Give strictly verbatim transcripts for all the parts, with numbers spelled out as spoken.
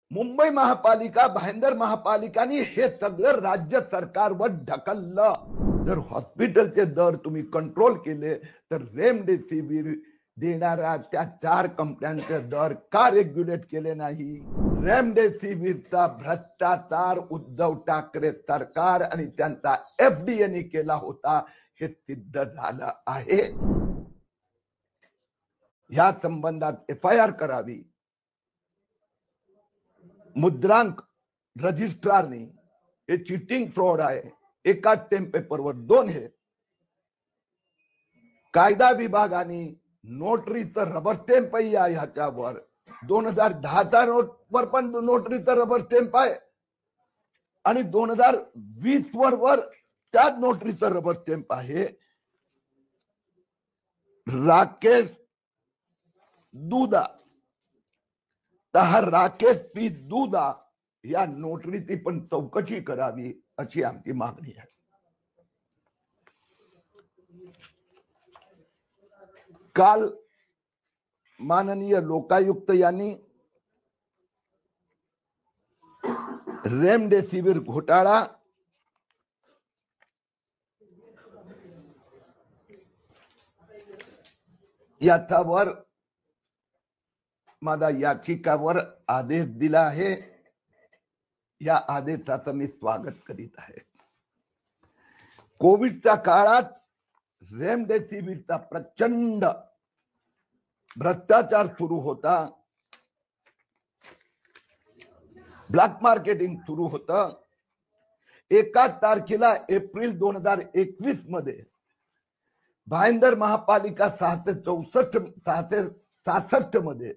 मुंबई महापालिका भाईंदर महापालिकांनी हे सगळं राज्य सरकारवर ढकललं। जर हॉस्पिटलचे दर तुम्ही कंट्रोल केले तर रेमडेसिवीर देणाऱ्या त्या चार कंपन्यांचे दर का रेग्युलेट केले नाही? रेमडेसिवीरचा भ्रष्टाचार उद्धव ठाकरे सरकार आणि त्यांचा एफडीए ने केला होता हे सिद्ध झालं आहे। या संबंधात एफ आय आर करावी। मुद्रांक रजिस्ट्रारने हे चीटिंग फ्रॉड आहे, एकाच स्टॅम्प पेपरवर दोन हे। कायदा विभागाने नोटरीचं रबर स्टॅम्प आहे ह्याच्यावर, दोन हजार दहाच्या नोट वर पण नोटरीचं रबर स्टॅम्प आहे आणि दोन हजार वीस वर वर त्याच नोटरीचं रबर स्टॅम्प आहे। राकेश दुधा तर राकेश पी दुधा या नोटरीची पण चौकशी करावी अशी आमची मागणी आहे। काल माननीय लोकायुक्त यांनी रेमडेसिवीर घोटाळा याच्यावर माझा याचिकावर आदेश दिला आहे। या आदेशाचं मी स्वागत करीत आहे। कोविडच्या काळात रेमडेसिवीरचा प्रचंड भ्रष्टाचार सुरू होता, ब्लॅक मार्केटिंग सुरू होतं। एका तारखेला एप्रिल दोन हजार एकवीस मध्ये भाईंदर महापालिका सहाशे चौसष्ट सहाशे सहासष्ट मध्ये,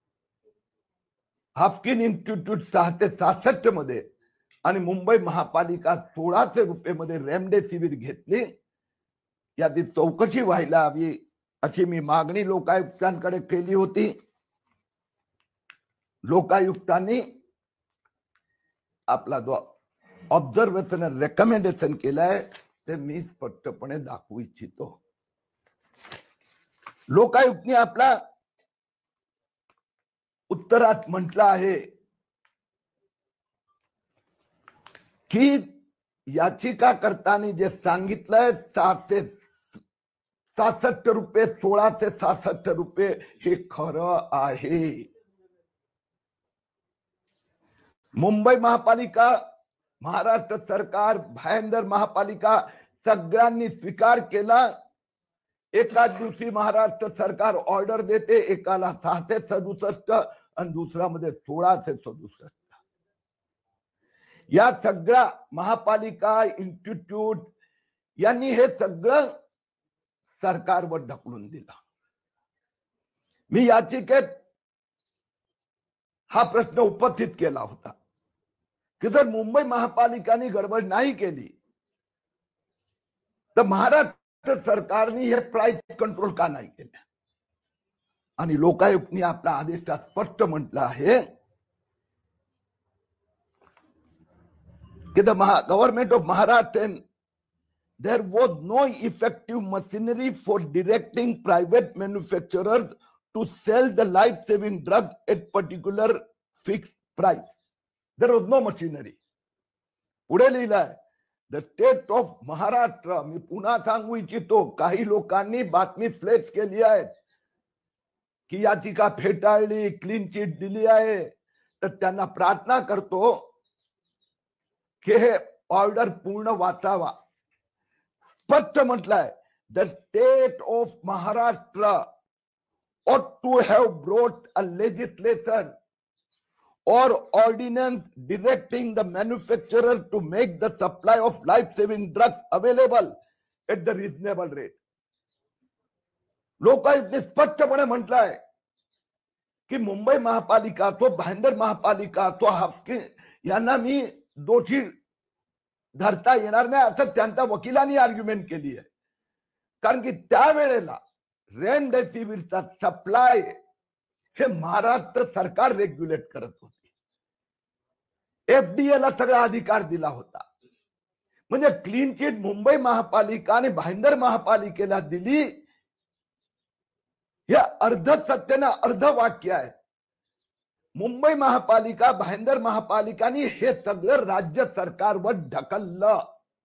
हाफकिन इन्स्टिट्यूट सहाशे सहासष्ट मध्ये आणि मुंबई महापालिका सोळाशे रुपये मध्ये रेमडेसिवीर घेतली। याची चौकशी व्हायला हवी अशी मी मागणी लोकायुक्तांकडे केली होती। लोकायुक्तांनी आपला जो ऑब्झर्वेशन रेकमेंडेशन केलाय ते मी स्पष्टपणे दाखवू इच्छितो। लोकायुक्तांनी आपला उत्तरात म्हटलं आहे की याचिकाकर्त्यांनी जे सांगितलंय सहाशे सहासष्ट रुपये सोळाशे सहासष्ट रुपये हे खरं आहे। मुंबई महापालिका, महाराष्ट्र सरकार, भाईंदर महापालिका सगळ्यांनी स्वीकार केला। एकाच दिवशी महाराष्ट्र सरकार ऑर्डर देते, एकाला सहाशे सदुसष्ट आणि दुसरा मध्ये सोळाशे सदुसष्ट। या सगळ्या महापालिका इन्स्टिट्यूट यांनी हे सगळं सरकारवर ढकलून दिलं। मी याचिकेत हा प्रश्न उपस्थित केला होता की जर मुंबई महापालिकाने गडबड नाही केली तर महाराष्ट्र सरकारने हे प्राइस कंट्रोल का नाही केले? आणि लोकायुक्तांनी आपल्या आदेशात स्पष्ट म्हटलं आहे कि the government of Maharashtra, there was no effective machinery for directing private manufacturers to sell the life-saving drug at particular fixed price. There was no machinery. पुढे लिहिलंय द स्टेट ऑफ महाराष्ट्र। मी पुन्हा सांगू इच्छितो, काही लोकांनी बातमी फ्लेक्स केली आहे की याचिका फेटाळली, क्लीन चिट दिली आहे, तर त्यांना प्रार्थना करतो कि हे ऑर्डर पूर्ण वाचावा। स्पष्ट म्हटलंय the state of Maharashtra ought to have brought a legislation or ordinance directing the manufacturer to make the supply of life-saving drugs available at the reasonable rate. लोकायुक्तांनी स्पष्टपणे म्हटलंय की मुंबई महापालिका तो भाईंदर महापालिका तो हाफकिन यांना मी दोषी धरता येणार नाही असं त्यांच्या वकिलांनी आर्ग्युमेंट केली आहे। कारण की त्यावेळेला रेमडेसिवीरचा सप्लाय हे महाराष्ट्र सरकार रेग्युलेट करत होती। एफडीए ला सगळा अधिकार दिला होता। म्हणजे क्लीन चिट मुंबई महापालिका आणि भाईंदर महापालिकेला दिली, हे अर्ध सत्य ना अर्ध वाक्य आहे। मुंबई महापालिका भाईंदर महापालिकांनी हे सगळं राज्य सरकारवर ढकललं.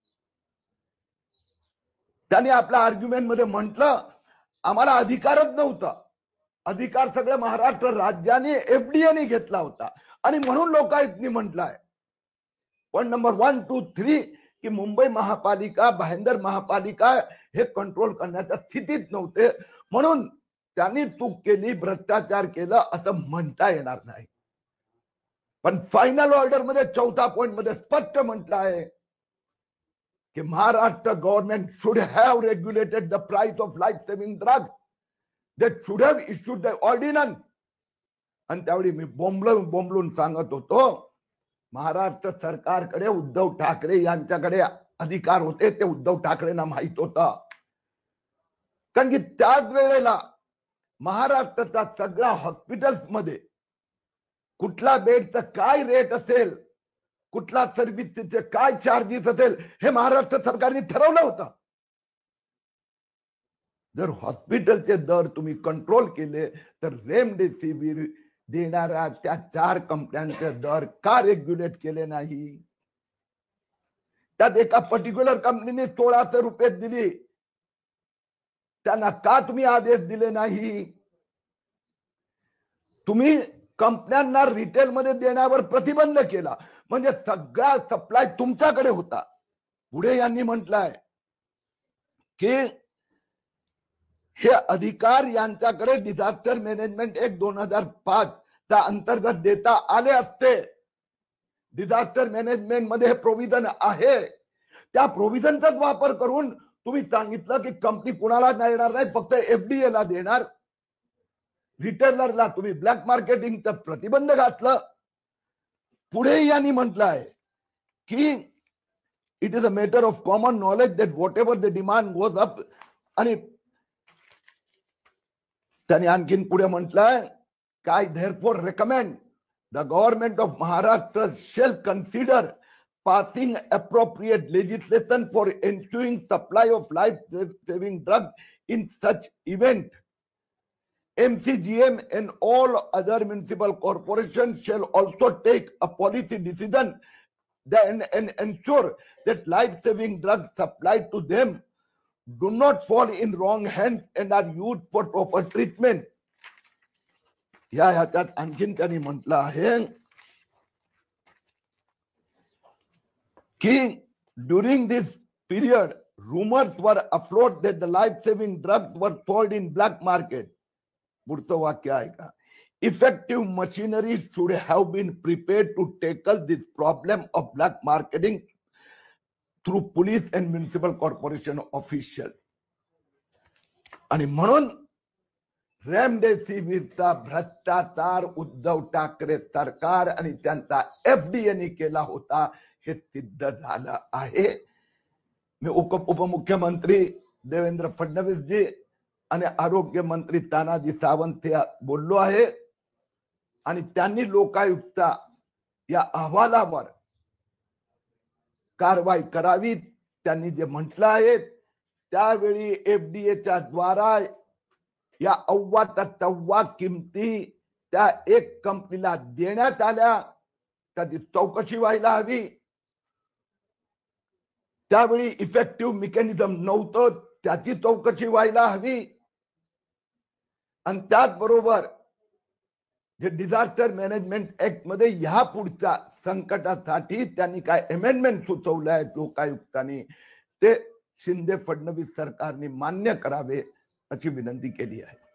त्यांनी आपल्या आर्ग्युमेंट मध्ये म्हटलं आम्हाला अधिकारच नव्हता, अधिकार सगळं महाराष्ट्र राज्याने एफडीएने घेतला होता आणि म्हणून लोकायुक्तनी म्हटलंय. Point number one two three की मुंबई महापालिका भाईंदर महापालिका हे कंट्रोल करण्याच्या स्थितीत नव्हते, म्हणून त्यांनी चूक केली, भ्रष्टाचार केला असं म्हणता येणार नाही. पण फायनल ऑर्डर मध्ये चौथा पॉइंट मध्ये स्पष्ट म्हटलं आहे कि Maharashtra government should have regulated the price of life-saving drugs. They should have issued the ordinance. आणि त्यावेळी मी बोंबलून बोंबलून सांगत होतो महाराष्ट्र सरकारकडे उद्धव ठाकरे यांच्याकडे अधिकार होते, ते उद्धव ठाकरेंना माहित होतं. कारण की त्याच वेळेला महाराष्ट्राच्या सगळ्या हॉस्पिटल्स मध्ये कुठला बेडचं काय रेट असेल, कुठला सर्व्हिसचे काय चार्जेस असेल हे महाराष्ट्र सरकारने ठरवलं होतं. जर हॉस्पिटलचे दर तुम्ही कंट्रोल केले तर रेमडेसिवीर देणाऱ्या त्या चार कंपन्यांचे दर का रेग्युलेट केले नाही? त्यात एका पर्टिक्युलर कंपनीने सोळाशे रुपये दिली, त्यांना का तुम्ही आदेश दिले नाही? तुम्ही कंपन्यांना रिटेल मध्ये देण्यावर प्रतिबंध केला, म्हणजे सगळा सप्लाय तुमच्याकडे होता. पुढे यांनी म्हटलंय की हे अधिकार यांच्याकडे डिझास्टर मॅनेजमेंट ऍक्ट दोन हजार पाच च्या अंतर्गत देता आले असते. डिझास्टर मॅनेजमेंट मध्ये हे प्रोव्हिजन आहे, त्या प्रोव्हिजनचाच वापर करून तुम्ही सांगितलं की कंपनी कुणाला देणार नाही, फक्त एफडीए ला देणार. रिटेलरला तुम्ही ब्लॅक मार्केटिंगचं प्रतिबंध घातलं. पुढे यांनी म्हटलंय की it is a matter of common knowledge that whatever the demand goes up. आणि त्यांनी आणखीन पुढे म्हटलंय काय therefore recommend the government of Maharashtra shall consider passing appropriate legislation for ensuring supply of life-saving drugs in such event. M C G M and all other municipal corporations shall also take a policy decision then and ensure that life-saving drugs supplied to them do not fall in wrong hands and are used for proper treatment. या ह्याच्यात आणखीन त्यांनी म्हटलं आहे की during this period rumors were afloat that the life-saving drugs were sold in black market. पुढचं वाक्य आहे का? Effective machinery should have been prepared to tackle this problem of black marketing through police and municipal corporation officials. आणि म्हणून रेमडेसिवीरचा भ्रष्टाचार उद्धव ठाकरे सरकार आणि त्यांचा एफडीएने केला होता हे सिद्ध झालं आहे. मी उप उपमुख्यमंत्री देवेंद्र फडणवीस जी आणि आरोग्य मंत्री तानाजी सावंत हे बोललो आहे आणि त्यांनी लोकायुक्त या अहवालावर कारवाई करावी. त्यांनी जे म्हटलं आहे त्यावेळी एफडीएच्या द्वारा या अव्वा तव्वा किमती त्या एक कंपनीला देण्यात आल्या, त्याची चौकशी व्हायला हवी. त्यावेळी इफेक्टिव्ह मेकॅनिझम नव्हतं, त्याची चौकशी व्हायला हवी. आणि त्याचबरोबर जे डिझास्टर मॅनेजमेंट ऍक्ट मध्ये ह्या पुढच्या संकटासाठी त्यांनी काय अमेंडमेंट सुचवले आहेत लोकायुक्तांनी, ते शिंदे फडणवीस सरकारने मान्य करावे अशी विनंती केली आहे.